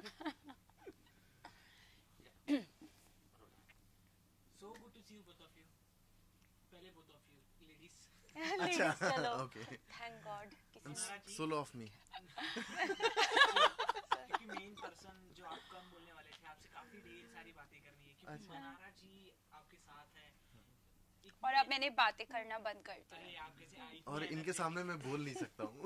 So good to see you both of you. पहले both of you ladies. अच्छा, चलो okay. Thank God Manara ji, Solo of me. क्योंकि main person जो आप कम बोलने वाले थे, आपसे काफी ढेर सारी बातें करनी है, क्योंकि अच्छा। मनारा जी आपके साथ है। और अब मैंने बातें करना बंद कर दी। अरे आप कैसे आई और इनके सामने मैं बोल नहीं सकता हूँ।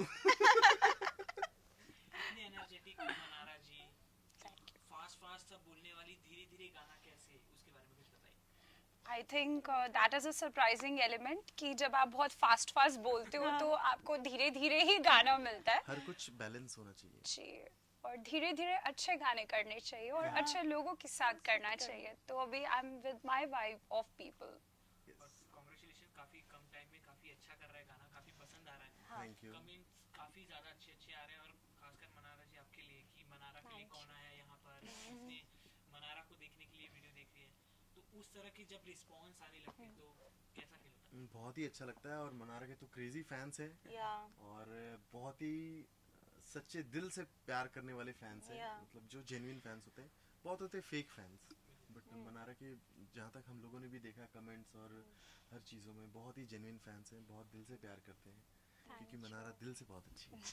इतने energetic Manara ji, fast fast सब बोलने वाली, धीरे धीरे गाना कैसे, उसके बारे में कुछ बताइए। I think that is a surprising element कि जब आप बहुत फास्ट फास्ट बोलते हो तो आपको धीरे धीरे ही गाना मिलता है हर कुछ बैलेंस होना चाहिए। जी, और धीरे धीरे अच्छे गाने करने चाहिए और अच्छे लोगों के साथ करना चाहिए। तो अभी I am with my vibe of people. और कांग्रेचुलेशन, काफी कम टाइम में काफी अच्छा कर रहा है गाना, काफी पसंद आ रहा है। Thank you. कमेंट्स काफी ज्यादा अच्छे अच्छे आ रहे हैं, और खासकर मनारा जी आपके लिए कि मनारा के लिए कौन आया यहाँ पर, किसने मनारा को देखने के लिए वीडियो देख रही है, तो उस तरह की जब रिस्पॉन्स आने लगते हैं तो कैसा फील होता है? बहुत ही अच्छा लगता है, और मनारा के तो क्रेजी फैंस हैं, या और बहुत ही सच्चे दिल से प्यार करने वाले फैंस हैं। Yeah. मतलब जो जेन्युइन फैंस होते हैं, बहुत होते हैं फेक फैंस, बट मनारा के जहाँ तक हम लोगों ने भी देखा कमेंट्स और हर चीज़ों में, बहुत ही जेन्युइन फैंस हैं, बहुत दिल से प्यार करते हैं, क्योंकि मनारा दिल से बहुत अच्छी है।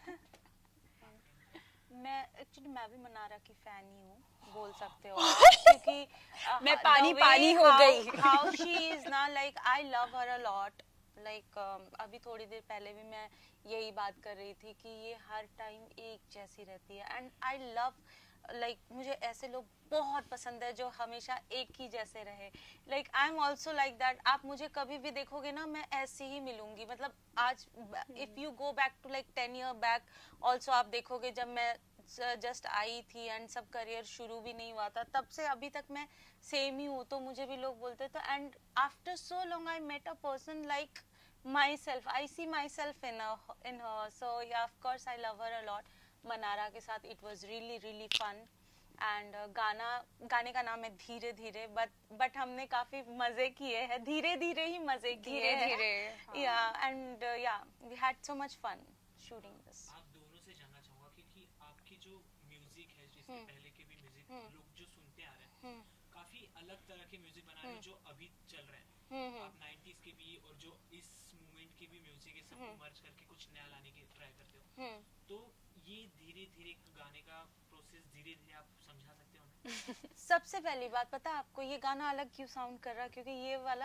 मैं एक्चुअली मैं भी मनारा की फैन ही हूँ, बोल सकते हो आप, क्योंकि मैं पानी पानी हो गई। हाउ शी इज ना, like I love her a lot. Like अभी थोड़ी देर पहले भी मैं यही बात कर रही थी कि ये हर टाइम एक जैसी रहती है, एंड आई लव लाइक मुझे ऐसे लोग बहुत पसंद है जो हमेशा एक ही जैसे रहे। Like I am also like that. आप मुझे कभी भी देखोगे ना, मैं ऐसी ही मिलूंगी। मतलब आज if you go back to like 10 year back also, आप देखोगे जब मैं जस्ट आई थी एंड सब करियर शुरू भी नहीं हुआ था, तब से अभी तक मैं सेम ही हूँ। तो मुझे भी लोग बोलते थे, and after so long I met a person like myself, I see myself in her, so yeah, of course I love her a lot. Manara के साथ it was really fun, and गाने का नाम है धीरे धीरे, but हमने काफी मजे किए हैं, धीरे धीरे ही मजे किए हैं, yeah, and yeah, we had so much fun shooting this. आप दोनों से जानना चाहूंगा, क्योंकि आपकी जो म्यूजिक है, जिससे पहले के भी म्यूजिक लोग जो सुनते आ रहे हैं, काफी अलग तरह के म्यूजिक बना रहे हैं जो अभी चल रहे हैं। आप 90s के भी और जो इस मूवमेंट के भी म्यूजिक है, सबको मर्ज करके कुछ नया लाने की ट्राई करते हो, तो ये धीरे धीरे गाने का प्रोसेस धीरे धीरे आप समझा सकते हो? सबसे पहली बात, पता है आपको ये गाना अलग क्यों साउंड कर रहा है? क्योंकि ये वाला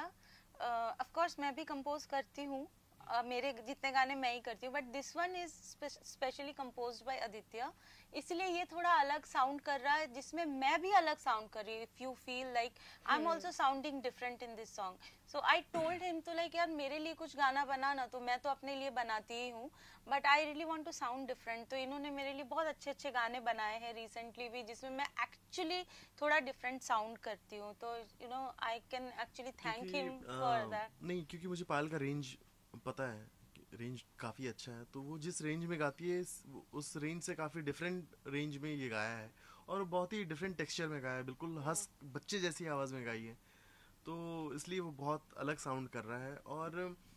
ऑफ कोर्स मैं भी कंपोज करती हूँ, मेरे जितने गाने मैं ही करती हूँ, but this one is specially composed by Aditya, इसलिए ये थोड़ा अलग साउंड कर रहा है, जिसमें मैं भी अलग साउंड कर रही हूँ। If you feel like I am also sounding different in this song, so I told him तो लाइक यार मेरे लिए कुछ गाना बना ना, तो मैं तो अपने लिए बनाती ही हूँ, but I really want to sound different. तो इन्होंने मेरे लिए बहुत अच्छे अच्छे गाने बनाए हैं रिसेंटली भी, जिसमें मैं एक्चुअली थोड़ा डिफरेंट साउंड करती हूँ। तो you know I can actually thank him for that. नहीं, क्योंकि मुझे पायल का रेंज पता है, रेंज काफ़ी अच्छा है, तो वो जिस रेंज में गाती है उस रेंज से काफ़ी डिफरेंट रेंज में ये गाया है, और बहुत ही डिफरेंट टेक्सचर में गाया है, बिल्कुल हंस बच्चे जैसी आवाज़ में गाई है, तो इसलिए वो बहुत अलग साउंड कर रहा है। और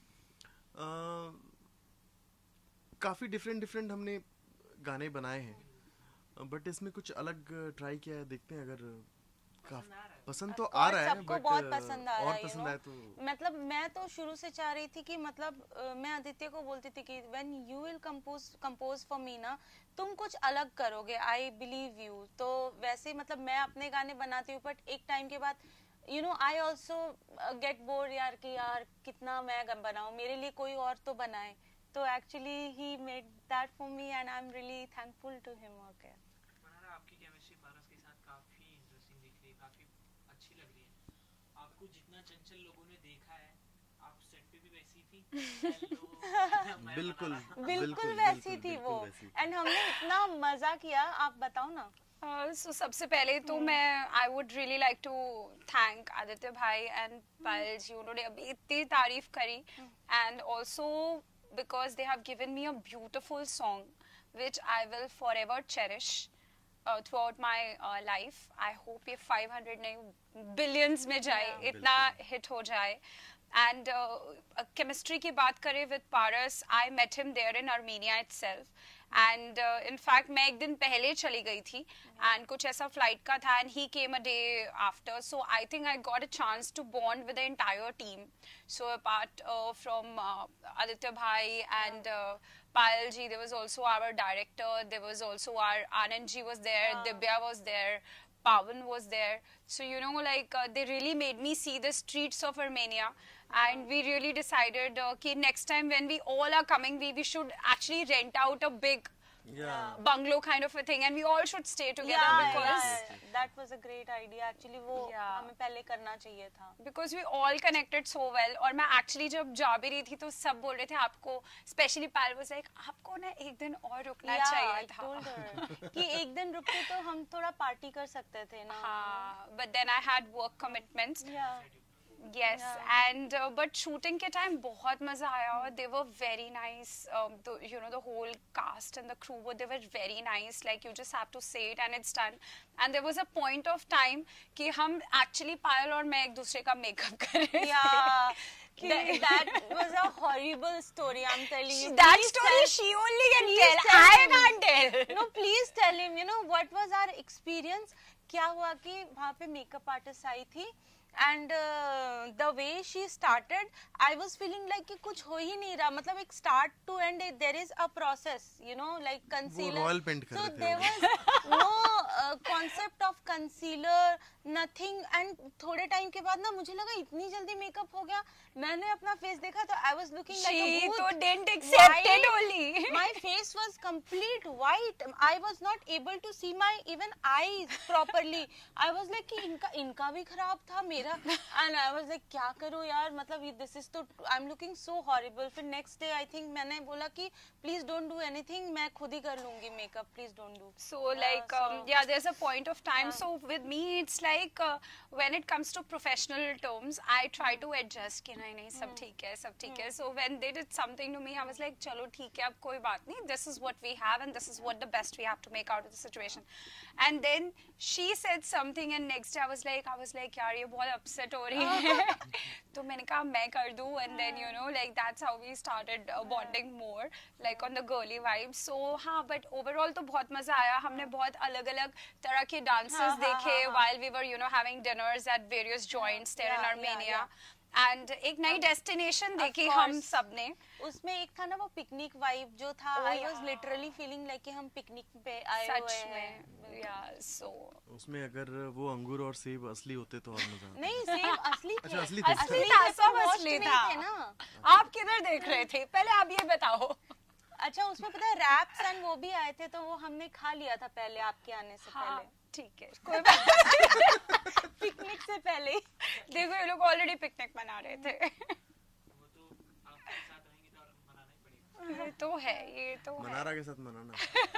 काफ़ी डिफरेंट हमने गाने बनाए हैं, बट इसमें कुछ अलग ट्राई किया है, देखते हैं अगर पसंद तो आ रहा है, सबको बहुत पसंद आ रहा और है, पसंद आए तो मतलब मैं तो शुरू से चाह रही थी कि मतलब मैं आदित्य को बोलती थी कि when you will compose for me ना, तुम कुछ अलग करोगे, आई बिलीव यू। तो वैसे मतलब मैं अपने गाने बनाती हूँ, बट एक टाइम के बाद you know I also get bored यार कि यार कितना मैं बनाऊँ, मेरे लिए कोई और तो बनाए। तो actually he made that for me and I am really thankful to him. Okay Mannara, आपकी केमिस्ट्री पारस के साथ काफी इंटरेस्टिंग दिख रही है, काफी अच्छी लग रही है। आपको जितना चंचल लोगों ने देखा है, आप सेट पे भी वैसी थी। बिल्कुल बिल्कुल वैसी थी वो, एंड हमने इतना मजा किया, आप बताओ ना। So सबसे पहले तो मैं I would really like to thank Aditya भाई and पायल जी, उन्होंने अभी इतनी तारीफ करी, and also because they have given me a beautiful song which I will forever cherish throughout my life. I hope ये 500 नहीं billions में जाए, इतना hit हो जाए। And chemistry की बात करें with Paras, I met him there in Armenia itself, and in fact मैं एक दिन पहले चली गई थी एंड कुछ ऐसा फ्लाइट का था and he came a day after, so I think I got a chance to bond with the entire team. So apart from Aditya भाई and Payal ji, there was also our director, there was also our Anand ji was there, Dibya was there, Pawan was there. So you know, like they really made me see the streets of Armenia, and we really decided okay, next time when we all are coming, we should actually rent out a big bungalow kind of a thing, and we all should stay together because that was a great idea actually. वो हमें पहले करना चाहिए था because we all connected so well. और मैं actually जब जा भी रही थी तो सब बोल रहे थे आपको, especially Payal was like आपको ना एक दिन और रुकना चाहिए था. I told her कि एक दिन रुकते तो हम थोड़ा पार्टी कर सकते थे ना. हाँ, but then I had work commitments. Yes, and but shooting के time बहुत मजा आया. They were very nice. You know, the whole cast and the crew they were very nice. Like you just have to say it and it's done. And there was a point of time कि हम actually Payal और मैं एक दूसरे का makeup कर रहे थे. That was a horrible story. I'm telling you. That story she only can tell. I can't tell. No, please tell him. You know what was our experience? क्या हुआ कि वहाँ पे makeup artist आई थी. And the way she started, I was feeling like कि कुछ हो ही नहीं रहा. मतलब एक start to end there is a process, you know, like concealer. वो royal paint कर रहे थे. So there was no concept of concealer, nothing. And थोड़े time के बाद ना मुझे लगा इतनी जल्दी makeup हो गया. मैंने अपना face देखा तो I was looking like a booth. She तो didn't accept it only. My face was complete white. I was not able to see my even eyes properly. I was like कि इनका भी खराब था मेरा. And I was like क्या करूँ यार, मतलब this is तो I'm looking so horrible. फिर next day I think मैंने बोला कि please don't do anything, मैं खुद ही कर लूँगी makeup, please don't do. So like yeah, there's a point of time. So with me it's like when it comes to professional terms, I try to adjust कि नहीं सब ठीक है, सब ठीक है. So when they did something to me, I was like चलो ठीक है, अब कोई बात नहीं. This is what we have and this is what the best we have to make out of the situation. And then she said something and next day I was like यार ये बहुत upset हो रही है. तो मैंने कहा मैं कर दूँ, and then you know like that's how we started bonding more like on the girly vibes. So हाँ, but overall तो बहुत मजा आया. हमने बहुत अलग-अलग तरह के dances देखे while we were you know having dinners at various joints there in Armenia. And एक नई destination देखी हम सब ने. उसमें एक था ना वो पिकनिक वाइब जो था. I was literally feeling like कि हम पिकनिक पे आए हुए हैं. Yeah, so उसमें अगर वो अंगूर और सेब असली होते तो और मजा. नहीं, सेब असली थे. अच्छा असली थे. सब असली था. आप किधर देख रहे थे पहले, आप ये बताओ. अच्छा उसमें पता है रैप्स एंड वो भी आए थे तो वो हमने खा लिया था पहले आपके आने से पहले. ठीक है, कोई बात पिकनिक से पहले. देखो ये लोग ऑलरेडी पिकनिक मना रहे थे. वो तो आपके साथ रहेंगे तो मनाना ही पड़ेगा. ये तो है, ये तो है. मनारा के साथ मनाना.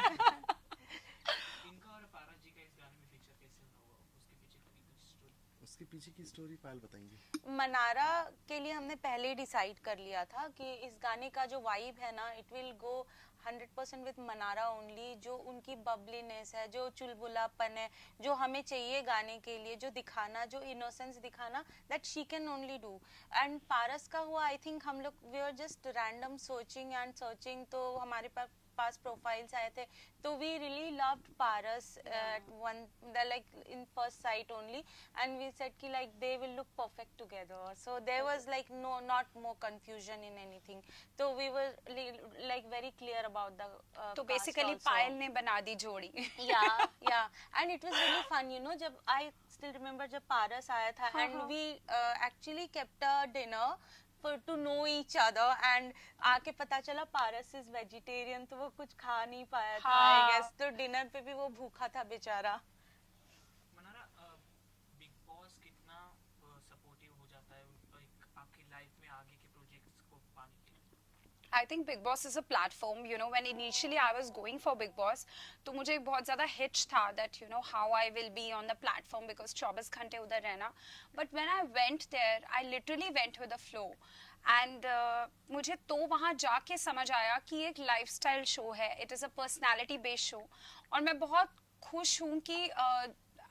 इनका और पारा जी का इस गाने में फीचर कैसे हुआ, उसके पीछे की कुछ स्टोरी? उसके पीछे की स्टोरी पायल बताएंगे. मनारा के लिए हमने पहले ही डिसाइड कर लिया था कि इस गाने का जो वाइब है ना, it will go 100% with Mannara only. जो उनकी बबलीनेस है, जो चुलबुलापन है, जो हमें चाहिए गाने के लिए, जो दिखाना, जो इनोसेंस दिखाना, that she can only do. And Paras का हुआ आई थिंक हम लोग we are just random searching तो हमारे पास प्रोफाइल्स आए थे तो we really loved Paras at one like in first sight only, and we said ki like they will look perfect together. So there was like not more confusion in anything. So we were like very clear about the तो basically Payal ने बना दी जोड़ी. yeah and it was really fun, you know. जब I still remember जब पारस आया था and we actually kept a dinner to know each other, and आके पता चला पारस is vegetarian तो वो कुछ खा नहीं पाया था I guess. तो डिनर पे भी वो भूखा था बेचारा. मनारा, बिग बॉस कितना सपोर्टिव हो जाता है आपकी लाइफ में आगे के प्रोजेक्ट्स को पाने के लिए? I think Big Boss is a platform. You know, when initially I was going for Big Boss, तो मुझे एक बहुत ज़्यादा hitch था that you know how I will be on the platform because 24 घंटे उधर रहना. But when I went there, I literally went with the flow. And मुझे तो वहाँ जाके समझ आया कि एक lifestyle show है. It is a personality based show. और मैं बहुत खुश हूँ कि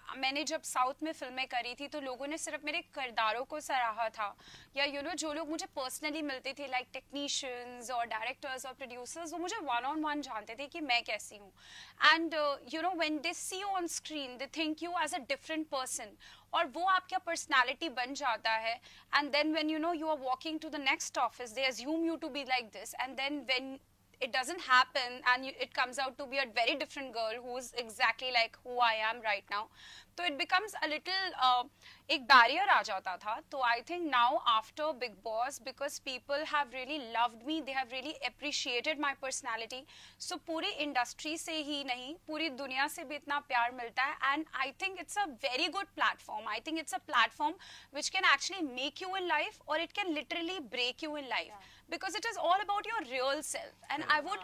मैंने जब साउथ में फिल्में करी थी तो लोगों ने सिर्फ मेरे किरदारों को सराहा था, या जो लोग मुझे पर्सनली मिलते थे लाइक टेक्नीशियंस और डायरेक्टर्स और प्रोड्यूसर्स, वो मुझे वन ऑन वन जानते थे कि मैं कैसी हूँ. And when they see you on screen they think you as a different person, और वो आपका पर्सनालिटी बन जाता है. And then when you are walking to the next office they assume you to be like this, and then when it doesn't happen and it comes out to be a very different girl who's exactly like who I am right now, so it becomes a little एक barrier आ जाता था. तो I think now after Big Boss, because people have really loved me, they have really appreciated my personality, so पूरी industry से ही नहीं पूरी दुनिया से भी इतना प्यार मिलता है. And I think it's a very good platform. I think it's a platform which can actually make you in life or it can literally break you in life. Yeah. Because it is all about your real self, and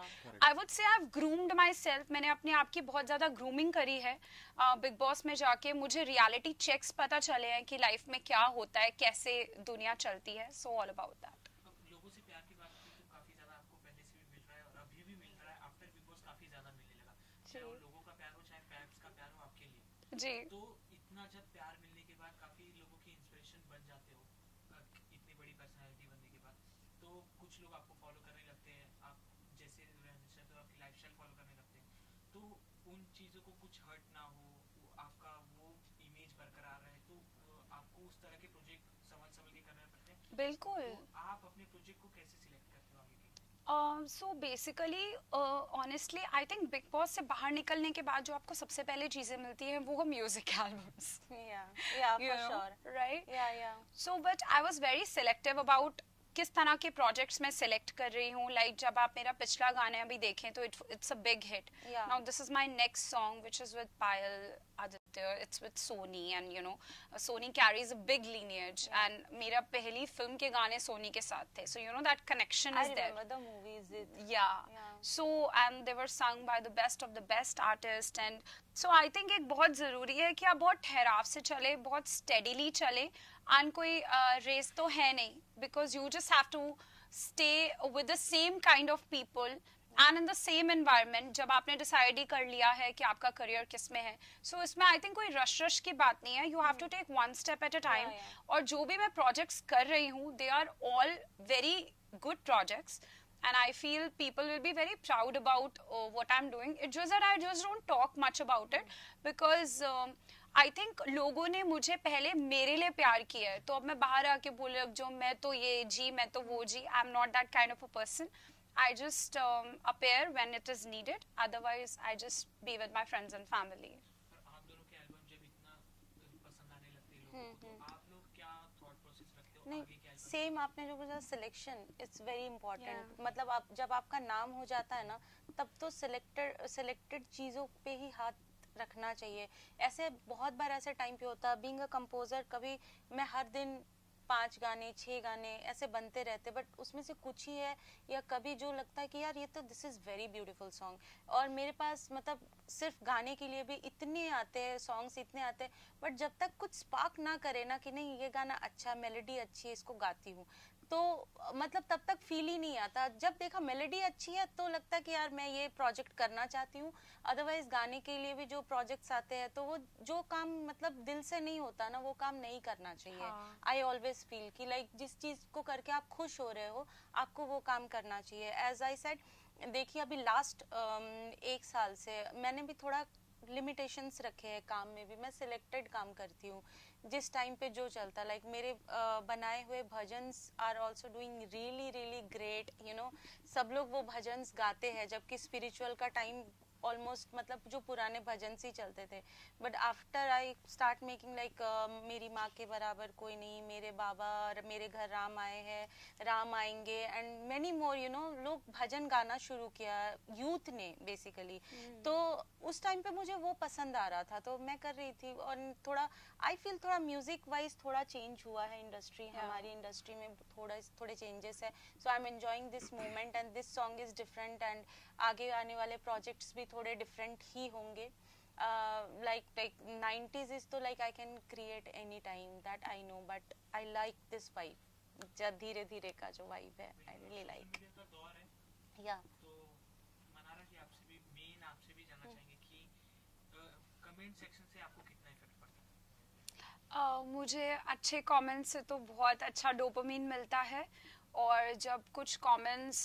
I would say I've groomed myself. मैंने अपने आप की बहुत ज़्यादा grooming करी है. Big boss में जाके मुझे रियलिटी चेक्स पता चले हैं कि लाइफ में क्या होता है, कैसे दुनिया चलती है. So all about that. लोगों से प्यार की बात की तो काफी ज्यादा आपको पहले से भी मिल रहा है और अभी भी मिल रहा है. आफ्टर बिग बॉस काफी ज्यादा मिलने लगा, चाहे वो लोगों का प्यार हो चाहे फैंस का प्यार हो आपके लिए. जी. तो इतना जब प्यार मिलने के बाद काफी लोगों की इंस्पिरेशन बन जाते हो, इतनी बड़ी पर्सनालिटी बनने के बाद, तो कुछ लोग आपको फॉलो करने लगते हैं, आप जैसे रहने से तो आपकी लाइफस्टाइल फॉलो करने लगते हैं. तो उन चीजों को कुछ हर्ट ना हो, आपका वो इमेज बरकरार रहे, तो आपको उस तरह के प्रोजेक्ट संभल के करने पड़ते हैं. बिल्कुल. तो आप अपने प्रोजेक्ट को कैसे सिलेक्ट करते हो आगे के? So basically, honestly, I think Big Boss से बाहर निकलने के बाद जो आपको सबसे पहले चीजें मिलती हैं वो music albums. Yeah, for sure. Right? Yeah. So, but I was very selective about किस तरह के प्रोजेक्ट्स मैं सिलेक्ट कर रही हूँ. लाइक जब आप मेरा पिछला गाना अभी देखें तो it's a big hit. Now this is my next song which is with Payal Aditya. It's with Sony and Sony carries a big lineage, and मेरा पहली फिल्म के गाने सोनी के साथ थे. So that connection is there. I remember the movies. Yeah. So and they were sung by the best of the best artists, and so I think एक बहुत ज़रूरी है कि आप बहुत ठहराव से चले, बहुत steadily चले, and कोई रेस तो है नहीं, because you just have to stay with the same kind of people and in the same environment. जब आपने decide ही कर लिया है कि आपका career किस में है, so इसमें I think कोई rush की बात नहीं है. You have to take one step at a time. और जो भी मैं projects कर रही हूँ, they are all very good projects. And I feel people will be very proud about what I'm doing. It's just that I just don't talk much about it because I think लोगों ने मुझे पहले मेरे लिए प्यार किया है, तो अब मैं बाहर आके बोले जो मैं तो ये जी, मैं तो वो जी. I'm not that kind of a person. I just appear when it is needed. Otherwise, I just be with my friends and family. आप दोनों के एल्बम जब इतना पसंद आने लगते हैं लोगों को, तो आप लोग क्या थॉट प्रोसेस रखते हो आगे क्या? सेम आपने जो बोला सिलेक्शन इट्स वेरी इंपॉर्टेंट. मतलब आप जब आपका नाम हो जाता है ना, तब तो सिलेक्टेड चीज़ों पे ही हाथ रखना चाहिए. ऐसे बहुत बार ऐसे टाइम पे होता है बीइंग अ कंपोजर, कभी मैं हर दिन 5 गाने 6 गाने ऐसे बनते रहते, बट उसमें से कुछ ही है या कभी जो लगता है कि यार ये तो this is very beautiful song. और मेरे पास मतलब सिर्फ गाने के लिए भी इतने आते हैं सॉन्ग्स, इतने आते हैं, बट जब तक कुछ स्पार्क ना करे ना कि नहीं ये गाना अच्छा, मेलोडी अच्छी है, इसको गाती हूँ, तो मतलब तब तक फील ही नहीं आता. जब देखा मेलोडी अच्छी है तो लगता है कि यार मैं ये प्रोजेक्ट करना चाहती हूँ. अदरवाइज गाने के लिए भी जो प्रोजेक्ट्स आते हैं तो वो जो काम मतलब दिल से नहीं होता ना, वो काम नहीं करना चाहिए. आई ऑलवेज फील कि लाइक जिस चीज़ को करके आप खुश हो रहे हो आपको वो काम करना चाहिए. एज आई सेड, देखिए अभी लास्ट 1 साल से मैंने भी थोड़ा लिमिटेशंस रखे हैं काम में भी. मैं सिलेक्टेड काम करती हूँ जिस टाइम पे जो चलता. लाइक मेरे बनाए हुए bhajans are also doing really great. सब लोग वो भजन्स गाते हैं, जबकि स्पिरिचुअल का टाइम ऑलमोस्ट मतलब जो पुराने भजन ही चलते थे. But after I start making like मेरी माँ के बराबर कोई नहीं, मेरे बाबा, मेरे घर राम आए हैं, राम आएंगे, एंड मैनी मोर लोग भजन गाना शुरू किया यूथ ने बेसिकली. तो उस टाइम पे मुझे वो पसंद आ रहा था तो मैं कर रही थी. और थोड़ा आई फील थोड़ा म्यूजिक वाइज थोड़ा चेंज हुआ है इंडस्ट्री. हमारी इंडस्ट्री में थोड़े चेंजेस है. So I am enjoying this moment and this song is different, and आगे आने वाले प्रोजेक्ट्स भी थोड़े डिफरेंट ही होंगे. like 90s is तो like I can create any time that I know, but I like this vibe. जब धीरे धीरे का जो vibe है I really like. या तो मनारा जी आपसे भी जानना चाहेंगे कि कमेंट सेक्शन से आपको कितना इफेक्ट मुझे अच्छे कमेंट्स से तो बहुत अच्छा डोपामिन मिलता है, और जब कुछ कमेंट्स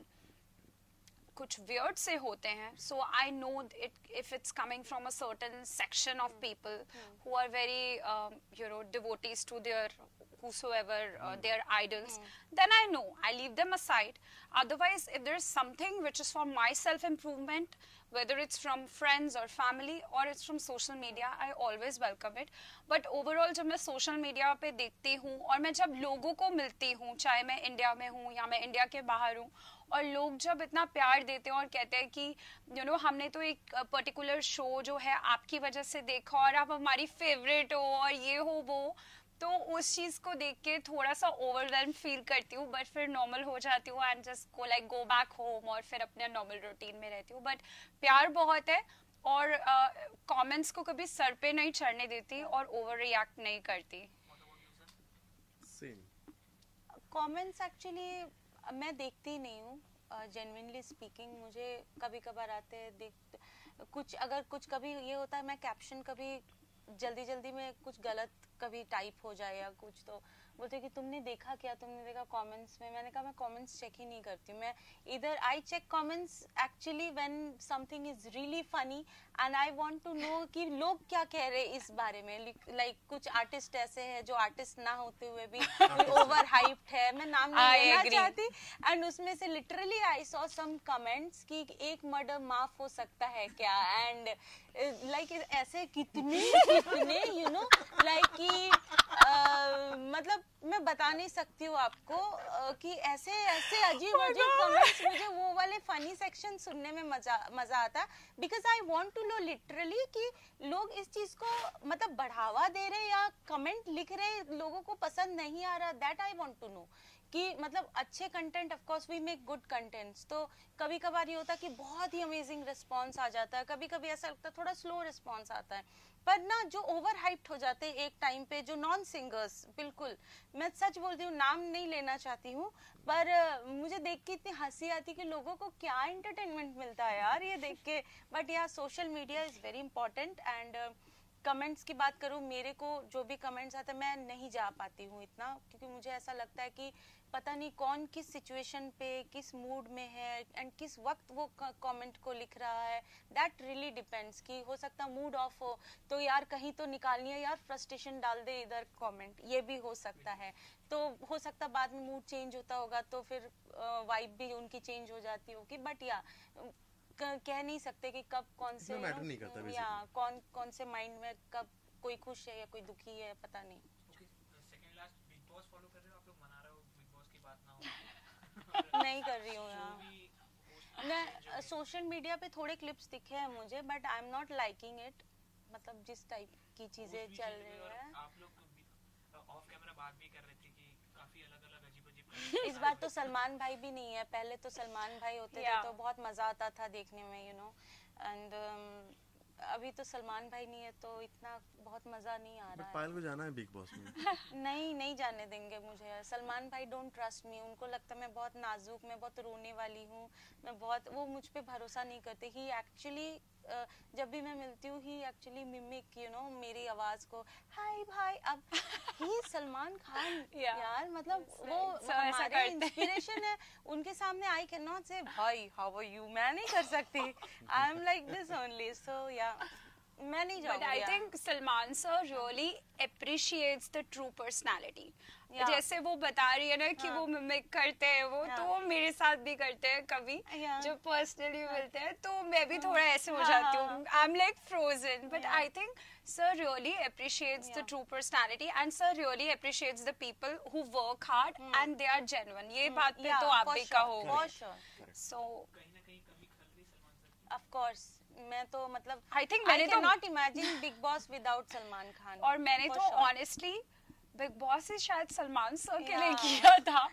कुछ वियर्ड से होते हैं, so I know it if it's coming from a certain section of people who are very devotees to their whosoever their idols, then I know I leave them aside. Otherwise, if there is something which is for my self improvement, whether it's from friends or family or it's from social media, I always welcome it. But overall जब मैं social media पे देखती हूँ और मैं जब लोगों को मिलती हूँ, चाहे मैं इंडिया में हूँ या मैं इंडिया के बाहर हूँ, और लोग जब इतना प्यार देते हैं और कहते हैं कि हमने तो एक पर्टिकुलर शो जो है आपकी वजह से देखा और आप हमारी फेवरेट हो और ये हो वो, तो उस चीज को देख के थोड़ा सा ओवरवेल्म फील करती हूँ, बट फिर नॉर्मल हो जाती हूँ and just go back home और फिर अपने नॉर्मल रूटीन में रहती हूँ. बट प्यार बहुत है और कमेंट्स को कभी सर पे नहीं चढ़ने देती और ओवर रिएक्ट नहीं करती. कमेंट्स एक्चुअली मैं देखती नहीं हूँ, जेन्युइनली स्पीकिंग. मुझे कभी कभार आते हैं कुछ, अगर कुछ कभी ये होता है मैं कैप्शन कभी जल्दी में कुछ गलत कभी टाइप हो जाए या कुछ, तो बोलते कि तुमने देखा क्या, तुमने देखा कमेंट्स में. मैंने कहा मैं कमेंट्स चेक ही नहीं करती. मैं इधर I check comments actually when something is really funny and I want to know कि लोग क्या कह रहे हैं इस बारे में. लाइक कुछ आर्टिस्ट ऐसे हैं जो आर्टिस्ट ना होते हुए भी ओवर हाइप्ड है, मैं नाम नहीं लेना चाहती, एंड उसमें से literally I saw some comments कि एक मर्डर माफ हो सकता है क्या, एंड लाइक ऐसे कितने लाइक कि मतलब मैं बता नहीं सकती हूँ आपको कि ऐसे अजीब कमेंट्स. मुझे वो वाले फनी सेक्शन सुनने में मजा आता है, because I want to know literally कि लोग इस चीज को मतलब बढ़ावा दे रहे या कमेंट लिख रहे, लोगों को पसंद नहीं आ रहा. That I want to know कि मतलब अच्छे content, of course we make good contents, तो कभी कभार ये होता है कि बहुत ही अमेजिंग रिस्पांस आ जाता है, कभी कभी ऐसा लगता है थोड़ा स्लो रिस्पांस आता है. पर ना जो ओवर हाइप्ड हो जाते हैं एक टाइम पे, जो नॉन सिंगर्स, बिल्कुल मैं सच बोलती हूँ, नाम नहीं लेना चाहती हूँ, पर मुझे देख के इतनी हंसी आती कि लोगों को क्या एंटरटेनमेंट मिलता है यार ये देख के. बट यार social media is very important. And comments की बात करूँ, मेरे को जो भी कमेंट्स आते हैं मैं नहीं जा पाती हूँ इतना, क्योंकि मुझे ऐसा लगता है कि पता नहीं कौन किस सिचुएशन पे किस मूड में है एंड किस वक्त वो कमेंट को लिख रहा है. दैट रियली डिपेंड्स कि हो सकता मूड ऑफ हो तो यार कहीं तो निकालनी है यार, फ्रस्ट्रेशन डाल दे इधर कमेंट, ये भी हो सकता है. तो हो सकता बाद में मूड चेंज होता होगा तो फिर वाइब भी उनकी चेंज हो जाती होगी. बट या कह नहीं सकते कि कब कौन से मैटर नहीं करता या कौन से माइंड में कब कोई खुश है या कोई दुखी है, पता नहीं. Second last, Bigg Boss follow कर रहे हो आप लोग? मना रहे हो बिग बॉस की बात ना हो? नहीं कर रही हूँ यार. मैं सोशल मीडिया पे थोड़े क्लिप्स दिखे हैं मुझे, but I am not liking it. मतलब जिस टाइप की चीजें चल रही है. आप लोग ऑफ कैमरा बात भी कर रहे थे कि काफी अलग-अलग अजीब इस बार तो सलमान भाई भी नहीं है. पहले तो सलमान भाई होते थे तो बहुत मजा आता था देखने में, एंड अभी तो सलमान भाई नहीं है तो इतना बहुत मजा नहीं आ रहा है. पायल को जाना है बिग बॉस में. नहीं जाने देंगे मुझे. सलमान भाई डोंट ट्रस्ट मी. उनको लगता है मैं बहुत नाजुक, मैं बहुत रोने वाली हूँ, वो मुझ पे भरोसा नहीं करते. ही एक्चुअली जब भी मैं मिलती हूँ ही एक्चुअली मिमिक मेरी आवाज को, हाय भाई. अब ही सलमान खान यार, मतलब वो हमारे इंस्पिरेशन है. उनके सामने आई कैन नॉट से भाई हाउ आर यू, मैं नहीं कर सकती. I am like this only. So या मैं नहीं जाऊंगी. But I think Salman sir really appreciates the true personality. जैसे वो बता रही है ना कि वो मिमिक करते हैं तो वो मेरे साथ भी करते हैं कभी जब पर्सनली मिलते हैं, तो मैं भी थोड़ा ऐसे हो जाती हूँ. I am like frozen. But I think sir really appreciates the true personality and sir really appreciates the people who work hard and they are genuine. ये बात पे तो आप भी कहोगे. So कहीं ना कहीं कभी खल रही सलमान सर. Of course. मैं तो मतलब I think मैंने तो not imagine Big Boss without Salman Khan. और मैंने तो honestly बिग बॉस ही शायद सलमान सर के लिए किया था,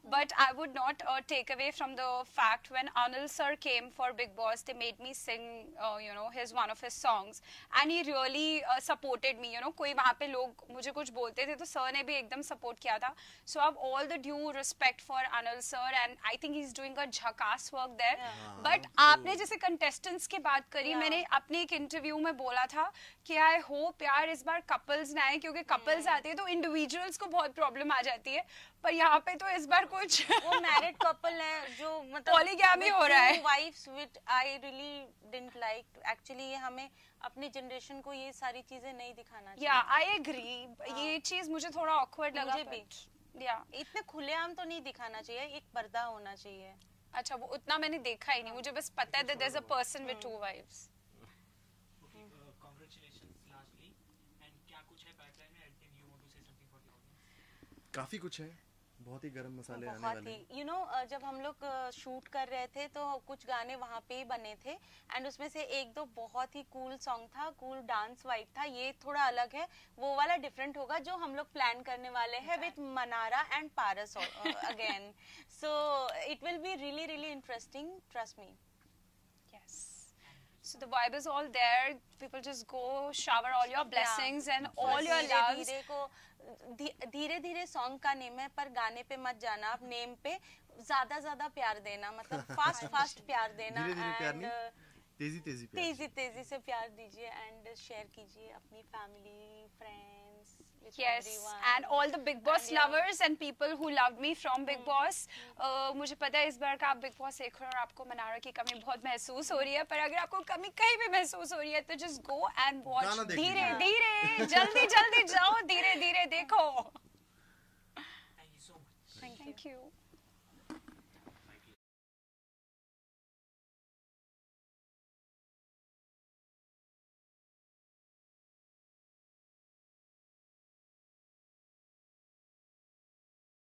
but I would not take away from the fact when Anil sir came for Big Boss, they made me sing you know one of his songs and he really supported me, you know. कोई वहाँ पे लोग मुझे कुछ बोलते थे तो sir ने भी एकदम सपोर्ट किया था. So I have all the due respect for Anil sir and I think he's doing a झकास work there. But आपने जैसे contestants की बात करी, मैंने अपने एक इंटरव्यू में बोला था कि आई होप यार इस बार कपल्स ना आए, क्योंकि कपल्स आते हैं तो इंडिविजुअल्स को बहुत प्रॉब्लम आ जाती है, पर यहाँ पे तो इस बार कुछ वो मैरिड कपल है जो मतलब पॉलीगैमी हो रहा है. Wives with I really didn't like. Actually ये हमें अपनी जनरेशन को ये सारी चीजें नहीं दिखाना चाहिए. या आई एग्री, ये चीज मुझे थोड़ा ऑकवर्ड लगा. मुझे भी या इतने खुलेआम तो नहीं दिखाना चाहिए, एक पर्दा होना चाहिए. अच्छा, वो उतना मैंने देखा ही नहीं, मुझे बस पता है that there's a person with 2 wives. Congratulations lastly. And क्या कुछ है pipeline में? Anything you want to say something for the audience? काफी कुछ है, बहुत ही गरम मसाले आने बहुत वाले ही हैं. यू नो जब हम लोग शूट कर रहे थे तो कुछ गाने वहाँ पे ही बने थे एंड उसमें से एक दो बहुत ही कूल सॉन्ग था, कूल डांस वाइब था. ये थोड़ा अलग है, वो वाला डिफरेंट होगा जो हम लोग प्लान करने वाले हैं with Mannara and Paras again. So it will be really really interesting, trust me. Yes. So the vibe is all there. People just go shower all your blessings and all your loves. धीरे धीरे song का name है, पर गाने पे मत जाना, आप नेम पे ज्यादा प्यार देना, मतलब फास्ट प्यार देना. धीरे-धीरे प्यार नहीं, तेजी प्यार. तेजी से प्यार दीजिए एंड शेयर कीजिए अपनी family, friends. Yes, and all the Big Boss lovers and people who loved me from Big Boss. मुझे पता है इस बार का आप Big Boss देख रहे हो और आपको मनारा की कमी बहुत महसूस हो रही है, पर अगर आपको कमी कहीं भी महसूस हो रही है तो just go and watch. धीरे जल्दी जाओ, धीरे देखो. Thank you so much. Thank you.